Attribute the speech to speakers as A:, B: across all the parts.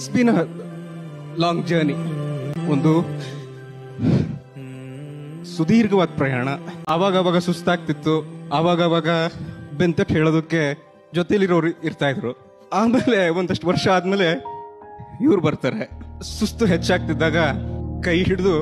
A: It's been a long journey, ಒಂದು ಸುದೀರ್ಘವಾದ ಪ್ರಯಾಣ. ಆವಾಗ ಸುಸ್ತಾಗ್ತಿತ್ತು, ಆವಾಗ ಬೆಂತಕ್ಕೆ ಹೇಳೋದಕ್ಕೆ ಜೊತೆಲಿರೋರು ಇರ್ತಾ ಇದ್ರು. ಆಮೇಲೆ ಒಂದಷ್ಟು ವರ್ಷ ಆದ್ಮೇಲೆ ಇವ್ರು ಬರ್ತಾರೆ. ಸುಸ್ತು ಹೆಚ್ಚಾಗ್ತಿದ್ದಾಗ ಕೈ ಹಿಡಿದು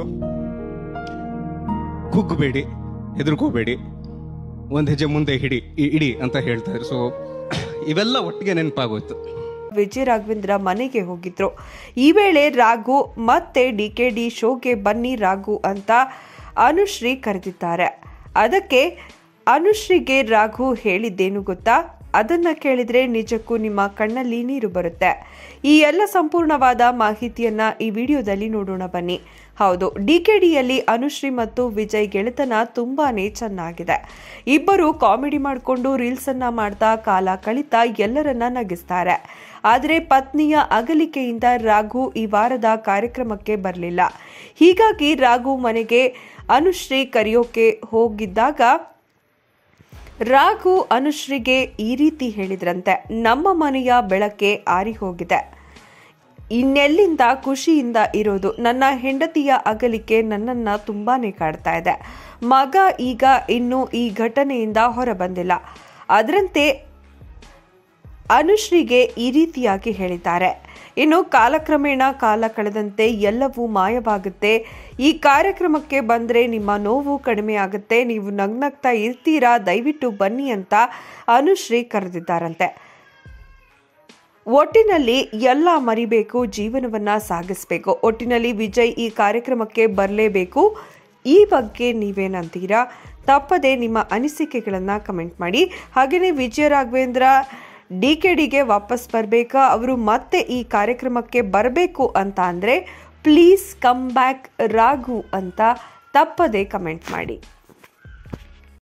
A: ಕುಗ್ಗಬೇಡಿ, ಹೆದರ್ಕೋಬೇಡಿ, ಒಂದ್ ಹೆಜ್ಜೆ ಮುಂದೆ ಇಡಿ ಅಂತ ಹೇಳ್ತಾ ಇದ್ರು. ಸೊ ಇವೆಲ್ಲ ಒಟ್ಟಿಗೆ ನೆನಪಾಗೋಯ್ತು.
B: ವಿಜಯ್ ರಾಘವೇಂದ್ರ ಮನೆಗೆ ಹೋಗಿದ್ರು. ಈ ವೇಳೆ ರಾಘು ಮತ್ತೆ ಡಿಕೆಡಿ ಶೋಗೆ ಬನ್ನಿ ರಾಘು ಅಂತ ಅನುಶ್ರೀ ಕರೆದಿದ್ದಾರೆ. ಅದಕ್ಕೆ ಅನುಶ್ರೀಗೆ ರಾಘು ಹೇಳಿದ್ದೇನು ಗೊತ್ತಾ? ಅದನ್ನ ಕೇಳಿದ್ರೆ ನಿಜಕ್ಕೂ ನಿಮ್ಮ ಕಣ್ಣಲ್ಲಿ ನೀರು ಬರುತ್ತೆ. ಈ ಎಲ್ಲ ಸಂಪೂರ್ಣವಾದ ಮಾಹಿತಿಯನ್ನ ಈ ವಿಡಿಯೋದಲ್ಲಿ ನೋಡೋಣ ಬನ್ನಿ. ಹೌದು, ಡಿಕೆಡಿಯಲ್ಲಿ ಅನುಶ್ರೀ ಮತ್ತು ವಿಜಯ್ ಗೆಳೆತನ ತುಂಬಾನೇ ಚೆನ್ನಾಗಿದೆ. ಇಬ್ಬರು ಕಾಮಿಡಿ ಮಾಡಿಕೊಂಡು ರೀಲ್ಸ್ ಅನ್ನ ಮಾಡ್ತಾ ಕಾಲ ಕಳಿತಾ ಎಲ್ಲರನ್ನ ನಗಿಸ್ತಾರೆ. ಆದರೆ ಪತ್ನಿಯ ಅಗಲಿಕೆಯಿಂದ ರಾಘು ಈ ವಾರದ ಕಾರ್ಯಕ್ರಮಕ್ಕೆ ಬರಲಿಲ್ಲ. ಹೀಗಾಗಿ ರಾಘು ಮನೆಗೆ ಅನುಶ್ರೀ ಕರೆಯೋಕೆ ಹೋಗಿದ್ದಾಗ ರಾಘು ಅನುಶ್ರೀಗೆ ಈ ರೀತಿ ಹೇಳಿದ್ರಂತೆ, ನಮ್ಮ ಮನೆಯ ಬೆಳಕೆ ಆರಿ ಹೋಗಿದೆ, ಇನ್ನೆಲ್ಲಿಂದ ಖುಷಿಯಿಂದ ಇರೋದು, ನನ್ನ ಹೆಂಡತಿಯ ಅಗಲಿಕೆ ನನ್ನನ್ನ ತುಂಬಾನೇ ಕಾಡ್ತಾ ಇದೆ, ಮಗ ಈಗ ಇನ್ನೂ ಈ ಘಟನೆಯಿಂದ ಹೊರಬಂದಿಲ್ಲ. ಅದರಂತೆ ಅನುಶ್ರೀಗೆ ಈ ರೀತಿಯಾಗಿ ಹೇಳಿದ್ದಾರೆ. ಇನ್ನು ಕಾಲಕ್ರಮೇಣ ಕಾಲ ಕಳೆದಂತೆ ಎಲ್ಲವೂ ಮಾಯವಾಗುತ್ತೆ. ಈ ಕಾರ್ಯಕ್ರಮಕ್ಕೆ ಬಂದ್ರೆ ನಿಮ್ಮ ನೋವು ಕಡಿಮೆ ಆಗುತ್ತೆ, ನೀವು ನಗ್ನಗ್ತಾ ಇರ್ತೀರಾ, ದಯವಿಟ್ಟು ಬನ್ನಿ ಅಂತ ಅನುಶ್ರೀ ಕರೆದಿದ್ದಾರಂತೆ. ಒಟ್ಟಿನಲ್ಲಿ ಎಲ್ಲ ಮರಿಬೇಕು, ಜೀವನವನ್ನ ಸಾಗಿಸಬೇಕು. ಒಟ್ಟಿನಲ್ಲಿ ವಿಜಯ್ ಈ ಕಾರ್ಯಕ್ರಮಕ್ಕೆ ಬರಲೇಬೇಕು. ಈ ಬಗ್ಗೆ ನೀವೇನಂತೀರಾ? ತಪ್ಪದೆ ನಿಮ್ಮ ಅನಿಸಿಕೆಗಳನ್ನ ಕಮೆಂಟ್ ಮಾಡಿ. ಹಾಗೆಯೇ ವಿಜಯ ರಾಘವೇಂದ್ರ ಡಿಕೆಡಿಗೆ ವಾಪಸ್ ಬರಬೇಕಾ, ಅವರು ಮತ್ತೆ ಈ ಕಾರ್ಯಕ್ರಮಕ್ಕೆ ಬರಬೇಕು ಅಂತ ಅಂದರೆ ಪ್ಲೀಸ್ ಕಮ್ ಬ್ಯಾಕ್ ರಾಘು ಅಂತ ತಪ್ಪದೆ ಕಮೆಂಟ್ ಮಾಡಿ.